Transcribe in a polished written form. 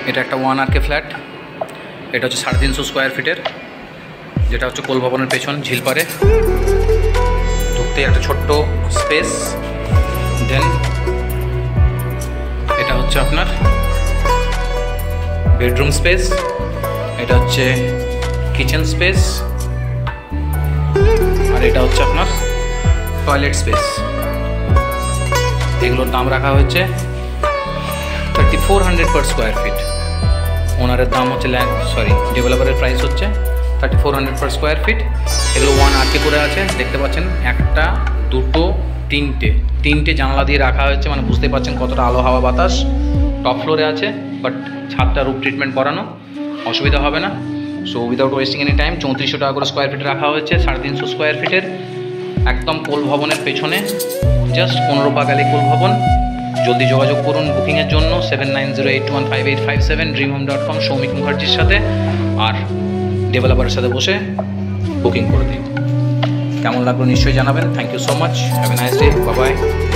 এটা একটা 1RK flat. এটা হচ্ছে 350 স্কোয়ার ফিটের, যেটা হচ্ছে কোল ভবনের পেছন ঝিলপারে। ঢুকতে একটা ছোট্ট স্পেস। দেন এটা হচ্ছে আপনার বেডরুম স্পেস, এটা হচ্ছে কিচেন স্পেস, আর এটা হচ্ছে আপনার টয়লেট স্পেস। এগুলোর দাম রাখা হয়েছে 3400 পার স্কোয়ার ফিট। ওনারের দাম হচ্ছে ডেভেলপারের প্রাইস হচ্ছে 3400 পার স্কোয়ার ফিট। এগুলো 1RK করে আছে, দেখতে পাচ্ছেন একটা, দুটো, তিনটে জানলা দিয়ে রাখা হয়েছে, মানে বুঝতে পারছেন কতটা আলো হাওয়া বাতাস। টপ ফ্লোরে আছে, বাট ছাদটা রুফ ট্রিটমেন্ট করানো, অসুবিধা হবে না। So without wasting any time 3400 টাকা করে স্কোয়ার ফিট রাখা হয়েছে। 350 স্কোয়ার ফিটের, একদম কোল ভবনের পেছনে, জাস্ট 15 পাগালি কোল ভবন। জলদি যোগাযোগ করুন বুকিংয়ের জন্য 7908158557 DreamHomeDotCom সৌমিক মুখার্জির সাথে, আর ডেভেলপারের সাথে বসে বুকিং করে দিন। কেমন লাগলো নিশ্চয়ই জানাবেন। Thank you so much, have a nice day, bye by.